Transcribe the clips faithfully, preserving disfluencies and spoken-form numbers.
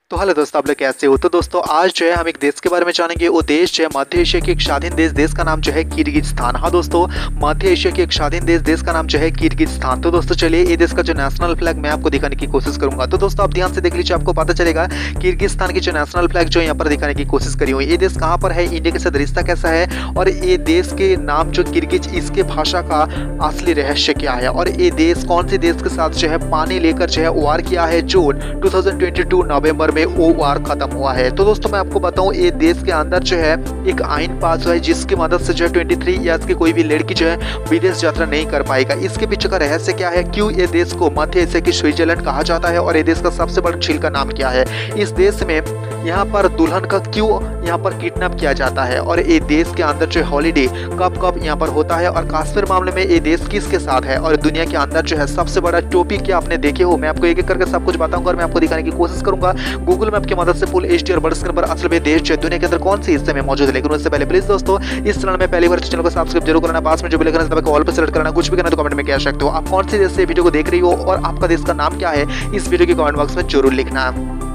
तो हेलो दोस्तों, आप लोग कैसे हो। तो दोस्तों आज जो है हम एक देश के बारे में जानेंगे। वो देश जो है मध्य एशिया के एक स्वाधीन देश देश का नाम जो है किर्गिस्तान। हाँ दोस्तों, मध्य एशिया के एक स्वाधीन देश देश का नाम जो है किर्गिस्तान। तो दोस्तों चलिए ये देश का जो नेशनल फ्लैग मैं आपको दिखाने की कोशिश करूंगा। तो दोस्तों आप ध्यान से देख लीजिए, आपको पता चलेगा किर्गिस्तान की जो नेशनल फ्लैग जो यहाँ पर दिखाने की कोशिश करी हुई। ये देश कहाँ पर है, इंडिया के साथ रिश्ता कैसा है, और ये देश के नाम जो किर्गिज, इसके भाषा का असली रहस्य क्या है, और ये देश कौन से देश के साथ जो है पानी लेकर जो है वार किया है, जो two thousand twenty two November में वो वार खत्म हुआ है। तो दोस्तों मैं आपको बताऊं, ये देश के अंदर जो है एक आइन पास हुआ है जिसकी मदद से जो है तेईस इयर्स की कोई भी लड़की जो है विदेश यात्रा नहीं कर पाएगा। इसके पीछे का रहस्य क्या है, क्यों ये देश को मध्य एशिया की स्विट्जरलैंड कहा जाता है, और ये देश का सबसे बड़ा झील का नाम क्या है, इस देश में यहाँ पर दुल्हन का क्यों यहाँ पर किडनैप किया जाता है, और ये देश के अंदर जो हॉलीडे कब कब यहाँ पर होता है, और कश्मीर मामले में ये देश किसके साथ है, और दुनिया के अंदर जो है सबसे बड़ा टॉपिक क्या आपने देखे हो, मैं आपको एक एक करके सब कुछ बताऊंगा और मैं आपको दिखाने की कोशिश करूंगा गूगल मैप की मदद से फुल एच डी और बड़े स्क्रीन पर असल में देश जो है दुनिया के अंदर कौन सी हिस्से में मौजूद है। लेकिन उससे पहले प्लीज दोस्तों इस चैनल में पहली बार चैनल को सब्सक्राइब जरूर करना, पास में जो बेल आइकन है ऑल पर सेलेक्ट करना, कुछ भी करना तो कमेंट में कह सकते हो। आप कौन सी देश से वीडियो को देख रही हो और आपका देश का नाम क्या है, इस वीडियो के कमेंट बॉक्स में जरूर लिखना।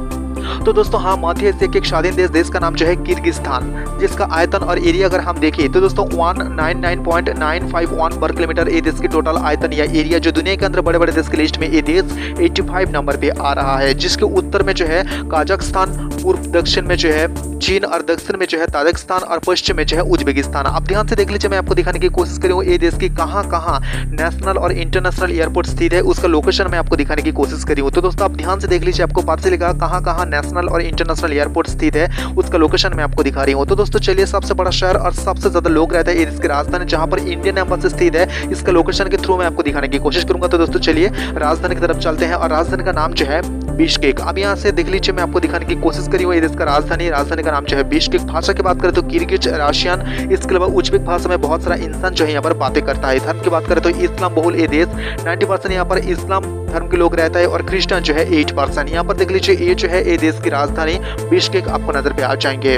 तो दोस्तों हाँ, मध्य एशिया के एक स्वाधीन देश देश का नाम जो है किर्गिस्तान, जिसका आयतन और एरिया अगर हम देखें तो दोस्तों एक सौ निन्यानवे पॉइंट नौ पाँच एक वर्ग किलोमीटर ये देश की टोटल आयतन या एरिया, जो दुनिया के अंदर बड़े बड़े देश की लिस्ट में ये देश पचासी नंबर पे आ रहा है, जिसके उत्तर में जो है काजाख्स्तान, पूर्व दक्षिण में जो है चीन, और दक्षिण में जो है ताजिकिस्तान, और पश्चिम में जो है उज्बेकिस्तान। आप ध्यान से देख लीजिए, मैं आपको दिखाने की कोशिश करी हूँ ये देश की कहाँ कहाँ नेशनल और इंटरनेशनल एयरपोर्ट स्थित है, उसका लोकेशन मैं आपको दिखाने की कोशिश करी हूँ। तो दोस्तों आप ध्यान से देख लीजिए, आपको पता चलेगा कहाँ कहाँ नेशनल और इंटरनेशनल एयरपोर्ट स्थित है, उसका लोकेशन मैं आपको दिखा रही हूँ। तो दोस्तों चलिए, सबसे बड़ा शहर और सबसे ज्यादा लोग रहते हैं इसकी राजधानी जहां पर इंडियन एम्बेसी स्थित है, इसका लोकेशन के थ्रू मैं आपको दिखाने की कोशिश करूंगा। तो दोस्तों चलिए राजधानी की तरफ चलते हैं, और राजधानी का नाम जो है बिश्केक। अब यहाँ से देख लीजिए, मैं आपको दिखाने की कोशिश करी हुई इसका राजधानी राजधानी का नाम जो है बिश्केक। भाषा की बात करें तो किर्गिज, रशियन, इसके अलावा उज्बेक भाषा में बहुत सारा इंसान जो है यहाँ पर बातें करता है। धर्म की बात करें तो इस्लाम बहुल ये देश, नब्बे परसेंट यहाँ पर इस्लाम धर्म के लोग रहता है, और क्रिश्चियन जो है आठ परसेंट। यहाँ पर देख लीजिए, ये जो है ये देश की राजधानी बिश्केक आपको नजर पे आ जाएंगे।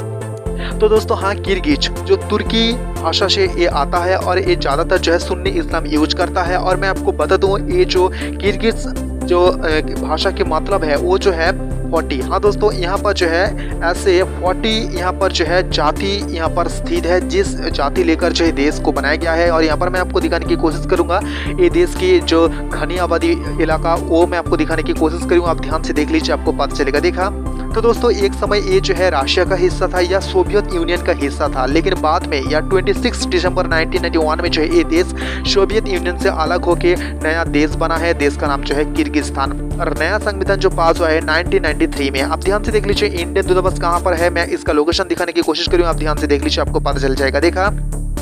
तो दोस्तों हाँ, किर्गिज जो तुर्की भाषा से ये आता है, और ये ज्यादातर जो है सुन्नी इस्लाम यूज करता है। और मैं आपको बता दूं, ये जो किर्गिज जो भाषा के मतलब है वो जो है चालीस। हाँ दोस्तों, यहाँ पर जो है ऐसे चालीस यहाँ पर जो है जाति यहाँ पर स्थित है, जिस जाति लेकर जो है देश को बनाया गया है। और यहाँ पर मैं आपको दिखाने की कोशिश करूंगा ये देश की जो घनी आबादी इलाका वो मैं आपको दिखाने की कोशिश करूंगा। आप ध्यान से देख लीजिए, आपको पता चलेगा। देखा तो दोस्तों, एक समय ये जो है रशिया का हिस्सा था या सोवियत यूनियन का हिस्सा था, लेकिन बाद में या छब्बीस दिसंबर उन्नीस सौ इक्यानवे में जो है ये देश सोवियत यूनियन से अलग होकर नया देश बना है। देश का नाम जो है किर्गिस्तान, और नया संविधान जो पास हुआ है उन्नीस सौ तिरानवे में। आप ध्यान से देख लीजिए, इंडियन दूतावास कहाँ पर है, मैं इसका लोकेशन दिखाने की कोशिश करूँ। आप ध्यान से देख लीजिए, आपको पता चल जाएगा। देखा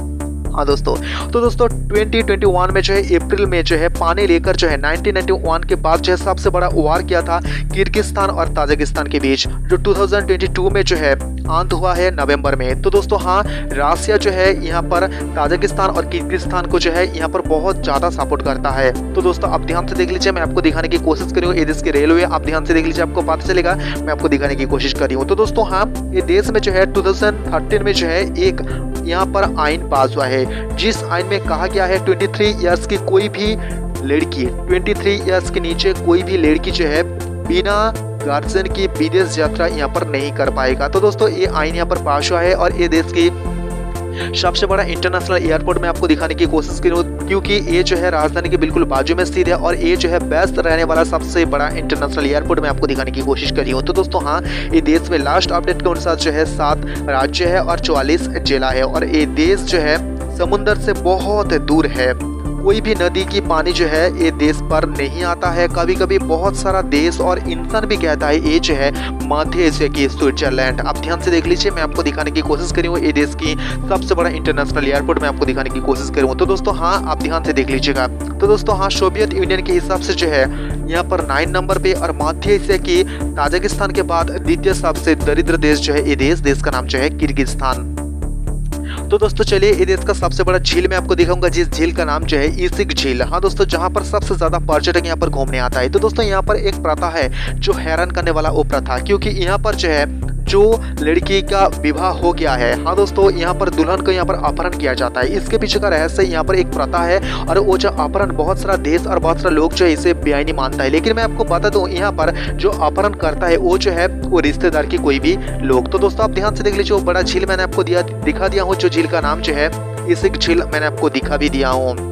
हाँ दोस्तों, तो दोस्तों दो हज़ार इक्कीस में जो है अप्रैल में जो है पानी लेकर जो है उन्नीस सौ इक्यानवे के बाद जो है सबसे बड़ा वार किया था किर्गिस्तान और ताजिकिस्तान के बीच, जो दो हज़ार बाईस में जो है अंत हुआ है नवंबर में। तो दोस्तों हाँ, रशिया जो है यहाँ पर ताजिकिस्तान और किर्गिस्तान को जो है यहाँ पर बहुत ज्यादा सपोर्ट करता है। तो दोस्तों आप ध्यान से देख लीजिए, मैं आपको दिखाने की कोशिश करी हूँ ये देश की रेलवे। आप ध्यान से देख लीजिए, आपको पता चलेगा, मैं आपको दिखाने की कोशिश करी हूँ। तो दोस्तों हाँ, ये देश में जो है दो हज़ार तेरह में जो है एक यहाँ पर आइन पास हुआ है, जिस आइन में कहा गया है तेईस इयर्स की कोई भी लड़की, तेईस इयर्स के नीचे कोई भी लड़की जो है बिना गार्जियन की विदेश यात्रा यहाँ पर नहीं कर पाएगा। तो दोस्तों ये आइन यहाँ पर पास हुआ है, और ये देश की सबसे बड़ा इंटरनेशनल एयरपोर्ट में आपको दिखाने की कोशिश करूँ, क्योंकि ये जो है राजधानी के बिल्कुल बाजू में स्थित है, और ये जो है बेस्ट रहने वाला सबसे बड़ा इंटरनेशनल एयरपोर्ट में आपको दिखाने की कोशिश करी हूँ। तो दोस्तों हाँ, ये देश में लास्ट अपडेट के अनुसार जो है सात राज्य है और चौवालीस जिला है, और ये देश जो है समुद्र से बहुत दूर है। कोई भी नदी की पानी जो है ये देश पर नहीं आता है। कभी कभी बहुत सारा देश और इंसान भी कहता है ये जो है मध्य एशिया की स्विट्जरलैंड। आप ध्यान से देख लीजिए, मैं आपको दिखाने की कोशिश करी हूँ ये देश की सबसे बड़ा इंटरनेशनल एयरपोर्ट में आपको दिखाने की कोशिश करी हूँ। तो दोस्तों हाँ, आप ध्यान से देख लीजिएगा। तो दोस्तों हाँ, सोवियत यूनियन के हिसाब से जो है यहाँ पर नाइन नंबर पे, और मध्य एशिया की ताजिकिस्तान के बाद द्वितीय सबसे दरिद्र देश जो है ये देश देश का नाम जो है किर्गिस्तान। तो दोस्तों चलिए, ये देश का सबसे बड़ा झील मैं आपको दिखाऊंगा, जिस झील का नाम जो है इसिक झील। हाँ दोस्तों, जहाँ पर सबसे ज्यादा पर्यटक यहाँ पर घूमने आता है। तो दोस्तों यहाँ पर एक प्रथा है जो हैरान करने वाला वो प्रथा, क्योंकि यहाँ पर जो है जो लड़की का विवाह हो गया है, हाँ दोस्तों, यहाँ पर दुल्हन को यहाँ पर अपहरण किया जाता है। इसके पीछे का रहस्य यहाँ पर एक प्रथा है और वो जो अपहरण बहुत सारा देश और बहुत सारा लोग जो है इसे बेआईनी मानता है। लेकिन मैं आपको बता दूं, यहाँ पर जो अपहरण करता है वो जो है वो रिश्तेदार की कोई भी लोग। तो दोस्तों आप ध्यान से देख लीजिए, वो बड़ा झील मैंने आपको दिया दिखा दिया हूँ, जो झील का नाम जो है इस झील मैंने आपको दिखा भी दिया हूँ।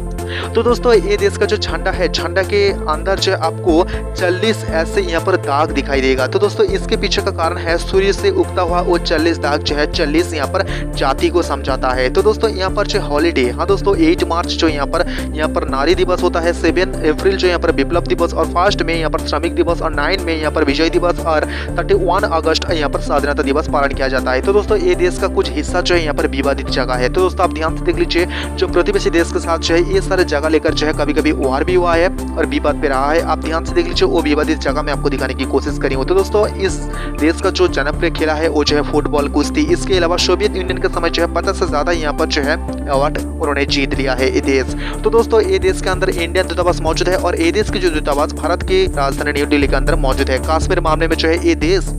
तो दोस्तों ये देश का जो झंडा है, झंडा के अंदर जो आपको चालीस ऐसे यहाँ पर दाग दिखाई देगा। तो दोस्तों इसके पीछे का कारण है सूर्य से उगता हुआ वो चालीस दाग जो है चालीस यहाँ पर जाति को समझाता है। तो दोस्तों यहाँ पर जो हॉलीडे, हाँ दोस्तों आठ मार्च जो यहाँ पर यहाँ पर नारी दिवस होता है, सेवन अप्रैल जो यहाँ पर विप्लव दिवस, और फर्स्ट में यहाँ पर श्रमिक दिवस, और नाइन में यहाँ पर विजय दिवस, और थर्टी वन अगस्त यहाँ पर स्वाधीनता दिवस पालन किया जाता है। तो दोस्तों ये देश का कुछ हिस्सा जो है यहाँ पर विवादित जगह है। तो दोस्तों आप ध्यान से देख लीजिए, जो प्रतिवेशी देश के साथ जो है ये सारे जगह लेकर जो है कभी कभी वार भी हुआ है और विवाद पे रहा है। आप ध्यान से देख लीजिए, वो विवादित जगह मैं आपको दिखाने की कोशिश करी हूँ। तो दोस्तों इस देश का जो जनप्रिय खेला है वो जो है फुटबॉल, कुश्ती। इसके अलावा सोवियत यूनियन के समय जो है पचास से ज्यादा यहाँ पर जो है अवार्ड उन्होंने जीत लिया है ये देश। तो दोस्तों ये देश के अंदर इंडियन दूतावास मौजूद है और ये देश की जो दूतावास भारत की राजधानी न्यू दिल्ली के अंदर मौजूद है। कश्मीर मामले में जो है ये देश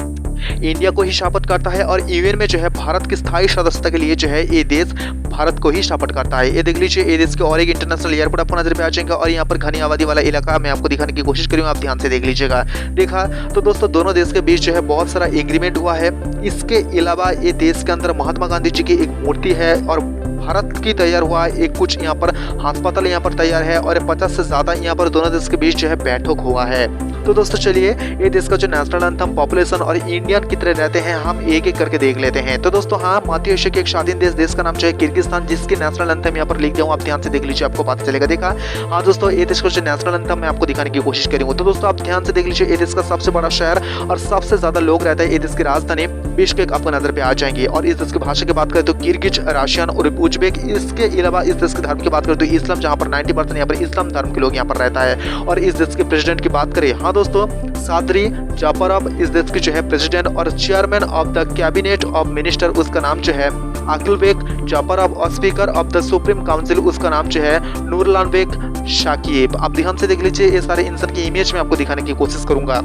इंडिया को ही सपोर्ट करता है और यूएन में जो है भारत की स्थायी सदस्यता के लिए जो है ये देश भारत को ही सपोर्ट करता है। ये देख लीजिए, ये देश के और एक इंटरनेशनल एयरपोर्ट आपको नजर पे आ जाएगा और यहाँ पर घनी आबादी वाला इलाका मैं आपको दिखाने की कोशिश करूँगा, आप ध्यान से देख लीजिएगा। देखा तो दोस्तों दोनों देश के बीच जो है बहुत सारा एग्रीमेंट हुआ है। इसके अलावा ये देश के अंदर महात्मा गांधी जी की एक मूर्ति है और भारत की तैयार हुआ एक कुछ यहाँ पर अस्पताल यहाँ पर तैयार है और पचास से ज्यादा यहाँ पर दोनों देश के बीच जो है बैठक हुआ है। तो दोस्तों चलिए ये देश का जो नेशनल एंथम, पॉपुलेशन और इंडियन कितने रहते हैं हम एक एक करके देख लेते हैं। तो दोस्तों हाँ, मध्य एशिया के एक स्वाधीन देश देश का नाम जो है किर्गिस्तान, जिसके नेशनल एंथम यहाँ पर लिख दिया हूँ, आप ध्यान से देख लीजिए, आपको पता चलेगा। देखा हाँ दोस्तों, ये देश का जो नेशनल एंथम मैं आपको दिखाने की कोशिश करूंगा। तो दोस्तों आप ध्यान से देख लीजिए, ये देश का सबसे बड़ा शहर और सबसे ज्यादा लोग रहते हैं, ये देश की राजधानी बिश्केक आपको नजर पे आ जाएंगे। और इस देश की भाषा की बात करें तो किर्गिज, रशियन और उज्बेक। इसके अलावा इस देश के धर्म की बात करें तो इस्लाम, जहाँ पर नब्बे परसेंट यहाँ पर इस्लाम धर्म के लोग यहाँ पर रहता है। और इस देश के प्रेसिडेंट की बात करें, हाँ दोस्तों, सादरी जाफरव इस देश के जो है प्रेसिडेंट और chairman of the cabinet of minister, उसका नाम जो है अकिलबेक जाफरव, और speaker of the supreme council उसका नाम जो है नूरलानबेक शाकिब। आप ध्यान से देख लीजिए, ये सारे इंसान की इमेज में आपको दिखाने की कोशिश करूंगा।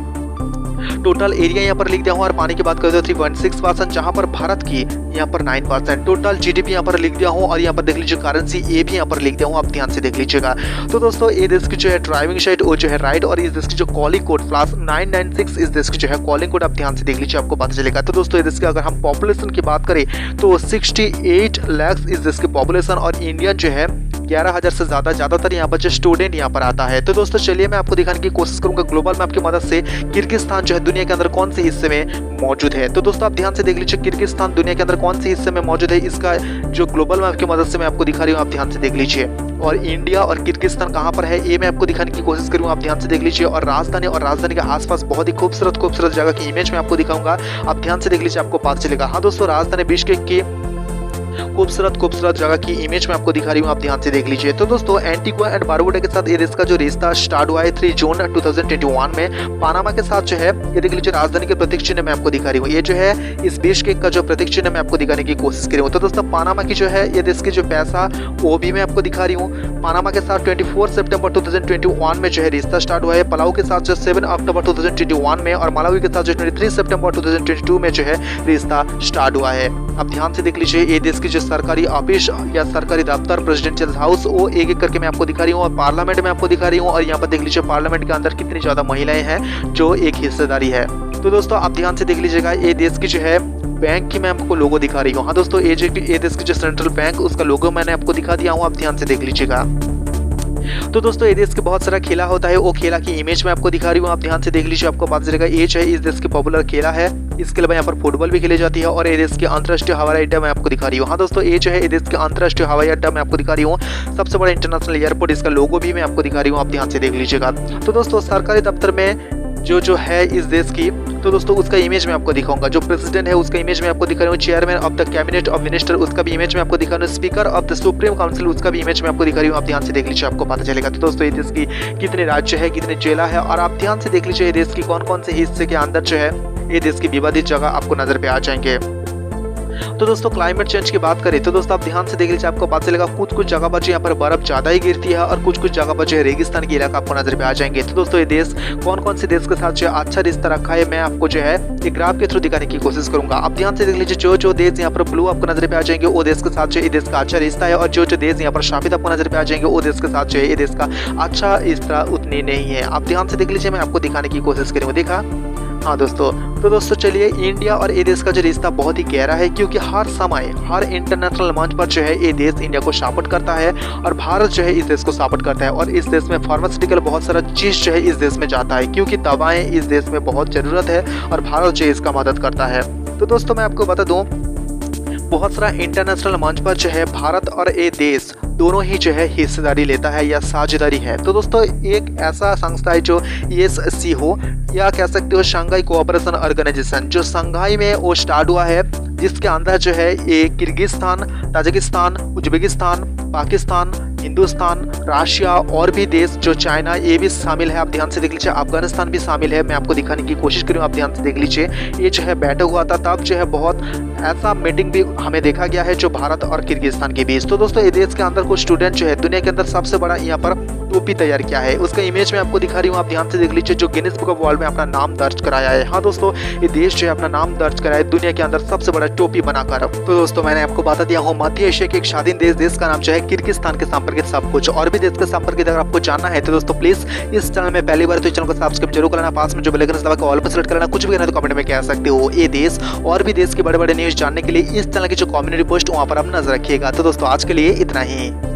टोटल एरिया यहाँ पर लिख दिया हूँ और पानी की बात करें तो थ्री पॉइंट सिक्स परसेंट, जहाँ पर भारत की यहाँ पर नाइन परसेंट। टोटल जीडीपी यहाँ पर लिख दिया हूँ और यहाँ पर देख लीजिए करेंसी ये भी यहाँ पर लिख दिया हूँ, आप ध्यान से देख लीजिएगा। तो दोस्तों ये देश की जो है ड्राइविंग साइड वो जो है राइट, और इस देश की जो calling code plus nine nine six इस देश की जो है कॉलिंग कोड, आप ध्यान से देख लीजिए, आपको पता चलेगा। तो दोस्तों ये देश की अगर हम पॉपुलेशन की बात करें तो सिक्सटी एट लाख इस देश की पॉपुलेशन और इंडियन जो है ग्यारह हजार से ज्यादा। ज्यादातर यहाँ पर जो स्टूडेंट यहाँ पर आता है। तो दोस्तों चलिए मैं आपको दिखाने की कोशिश करूंगा ग्लोबल मैप की मदद से किर्गिस्तान जो है दुनिया के अंदर कौन से हिस्से में मौजूद है। तो दोस्तों आप ध्यान से देख लीजिए, किर्गिस्तान दुनिया के अंदर कौन से हिस्से में मौजूद है, इसका जो ग्लोबल मैप की मदद से मैं आपको दिखा रही हूँ, आप ध्यान से देख लीजिए। और इंडिया और किर्गिस्तान कहाँ पर है ये मैं आपको दिखाने की कोशिश करूँगा, आप ध्यान से देख लीजिए। और राजधानी और राजधानी के आसपास बहुत ही खूबसूरत खूबसूरत जगह की इमेज में आपको दिखाऊंगा, आप ध्यान से देख लीजिए, आपको पता चलेगा। हाँ दोस्तों, राजधानी बिश्केक की खूबसूरत खूबसूरत जगह की इमेज में आपको दिखा रही हूँ, आप ध्यान से देख लीजिए। तो दोस्तों एंटीगुआ एंड बारबुडा के साथ ये देश का जो रिश्ता स्टार्ट हुआ है three June two thousand twenty one में। पानामा के साथ जो है ये देख लीजिए, राजधानी के प्रतीक चिन्ह मैं आपको दिखा रही हूँ, ये जो है इस बिश्केक का जो प्रतीक चिन्ह मैं आपको दिखाने की कोशिश कर रही हूँ। तो दोस्तों पानामा की जो है ये देश की जो पैसा वो भी मैं आपको दिखा रही हूँ। पानामा के साथ twenty four September two thousand twenty one में जो है रिश्ता स्टार्ट हुआ है। पलाऊ के साथ जो seven October two thousand twenty one में, और मलावी के साथ जो twenty three September two thousand twenty two में जो है रिश्ता स्टार्ट हुआ है। आप ध्यान से देख लीजिए, ये देश की जो सरकारी ऑफिस या सरकारी दफ्तर प्रेसिडेंशियल हाउस वो एक एक करके मैं आपको दिखा रही हूँ, और पार्लियामेंट में आपको दिखा रही हूँ। और यहाँ पर देख लीजिए पार्लियामेंट के अंदर कितनी ज्यादा महिलाएं हैं जो एक हिस्सेदारी है। तो दोस्तों आप ध्यान से देख लीजिएगा, ये देश की जो है बैंक की मैं आपको लोगो दिखा रही हूँ। हाँ दोस्तों, ये जो ये देश की जो सेंट्रल बैंक उसका लोगो मैंने आपको दिखा दिया हूँ, आप ध्यान से देख लीजिएगा। तो दोस्तों ये देश के बहुत सारा खेला होता है, वो खेला की इमेज में आपको दिखा रही हूँ, आप ध्यान से देख लीजिए, आपको पता चलेगा। ये जो है इस देश की पॉपुलर खेला है, इसके अलावा यहाँ पर फुटबॉल भी खेली जाती है। और ये देश के अंतर्राष्ट्रीय हवाई अड्डा मैं आपको दिखा रही हूँ। हाँ दोस्तों, ये जो है ये देश के अंतर्राष्ट्रीय हवाई अड्डा मैं आपको दिखा रही हूँ, सबसे बड़ा इंटरनेशनल एयरपोर्ट, इसका लोगो भी मैं आपको दिखा रही हूँ, आप ध्यान से देख लीजिएगा। तो दोस्तों सरकारी दफ्तर में जो जो है इस देश की, तो दोस्तों उसका इमेज मैं आपको दिखाऊंगा। जो प्रेसिडेंट है उसका इमेज मैं आपको दिखा रही हूँ, chairman of the cabinet of minister उसका भी इमेज मैं आपको दिखा रही हूँ, speaker of the supreme council उसका भी इमेज मैं आपको दिखा रही हूँ, आप ध्यान से देख लीजिए, आपको पता चलेगा। तो दोस्तों ये देश की कितने राज्य है, कितने जिला है, और आप ध्यान से देख लीजिए ये देश की कौन कौन से हिस्से के अंदर जो है ये देश की विवादित जगह आपको नजर पे आ जाएंगे। तो दोस्तों क्लाइमेट चेंज की बात करें तो दोस्तों आप ध्यान से देख लीजिए, आपको पता चलेगा कुछ कुछ जगह पर यहाँ पर बर्फ ज्यादा ही गिरती है और कुछ कुछ जगह पर जो है रेगिस्तान के इलाका आपको नजर पे आ जाएंगे। तो दोस्तों ये देश कौन कौन से देश के साथ जो अच्छा रिश्ता रखा है मैं आपको जो है एक ग्राफ के थ्रू दिखाने की कोशिश करूंगा। आप ध्यान से देख लीजिए, जो जो देश यहाँ पर ब्लू आपको नजर पे आ जाएंगे वो देश के साथ जो ये देश का अच्छा रिश्ता है, और जो जो देश यहाँ पर शापित आपको नजर पे आ जाएंगे वो देश के साथ जो है ये देश का अच्छा रिश्ता उतनी नहीं है। आप ध्यान से देख लीजिए, मैं आपको दिखाने की कोशिश करूंगा। देखा हाँ दोस्तों, तो दोस्तों चलिए इंडिया और ये देश का जो रिश्ता बहुत ही गहरा है, क्योंकि हर समय हर इंटरनेशनल मंच पर जो है ये देश इंडिया को सपोर्ट करता है और भारत जो है इस देश को सपोर्ट करता है। और इस देश में फार्मास्यूटिकल बहुत सारा चीज जो है इस देश में जाता है, क्योंकि दवाएं इस देश में बहुत जरूरत है और भारत जो है इसका मदद करता है। तो दोस्तों मैं आपको बता दूं, बहुत सारा इंटरनेशनल मंच पर जो है भारत और ये देश दोनों ही जो है हिस्सेदारी लेता है या साझेदारी है। तो दोस्तों एक ऐसा संस्था है जो एस सी हो या कह सकते हो शंघाई कोऑपरेशन ऑर्गेनाइजेशन, जो शंघाई में वो स्टार्ट हुआ है, जिसके अंदर जो है ये Kyrgyzstan, Tajikistan, Uzbekistan, Pakistan, Hindustan, Russia और भी देश जो चाइना ये भी शामिल है। आप ध्यान से देख लीजिए, अफगानिस्तान भी शामिल है। मैं आपको दिखाने की कोशिश करूँ, आप ध्यान से देख लीजिए, ये जो है बैठा हुआ था, तब जो है बहुत ऐसा मीटिंग भी हमें देखा गया है जो भारत और किर्गिस्तान के बीच। तो दोस्तों ये देश के अंदर कुछ स्टूडेंट जो है दुनिया के अंदर सबसे बड़ा यहाँ पर टोपी तैयार किया है, उसका इमेज मैं आपको दिखा रही हूँ, आप ध्यान से देख लीजिए, जो गिनीज बुक ऑफ वर्ल्ड में अपना नाम दर्ज कराया है। हाँ दोस्तों, ये देश जो है अपना नाम दर्ज कराया है दुनिया के अंदर सबसे बड़ा टोपी बनाकर। तो दोस्तों मैंने आपको बता दिया हूँ मध्य एशिया के एक स्वाधीन देश, देश का नाम जो है किर्गिस्तान के संपर्कित सब कुछ, और भी देश के संपर्कित अगर आपको जानना है तो दोस्तों प्लीज इस चैनल में पहली बार तो चैनल को सब्सक्राइब जरूर करना, पास में जो बेल आइकन दबा के ऑल पर सेलेक्ट करना, कुछ भी कहना तो कमेंट में कह सकते हो। ये देश और भी देश के बड़े बड़े न्यूज जानने के लिए इस चैनल की जो कम्युनिटी पोस्ट वहाँ पर आप नजर रखिएगा। तो दोस्तों आज के लिए इतना ही।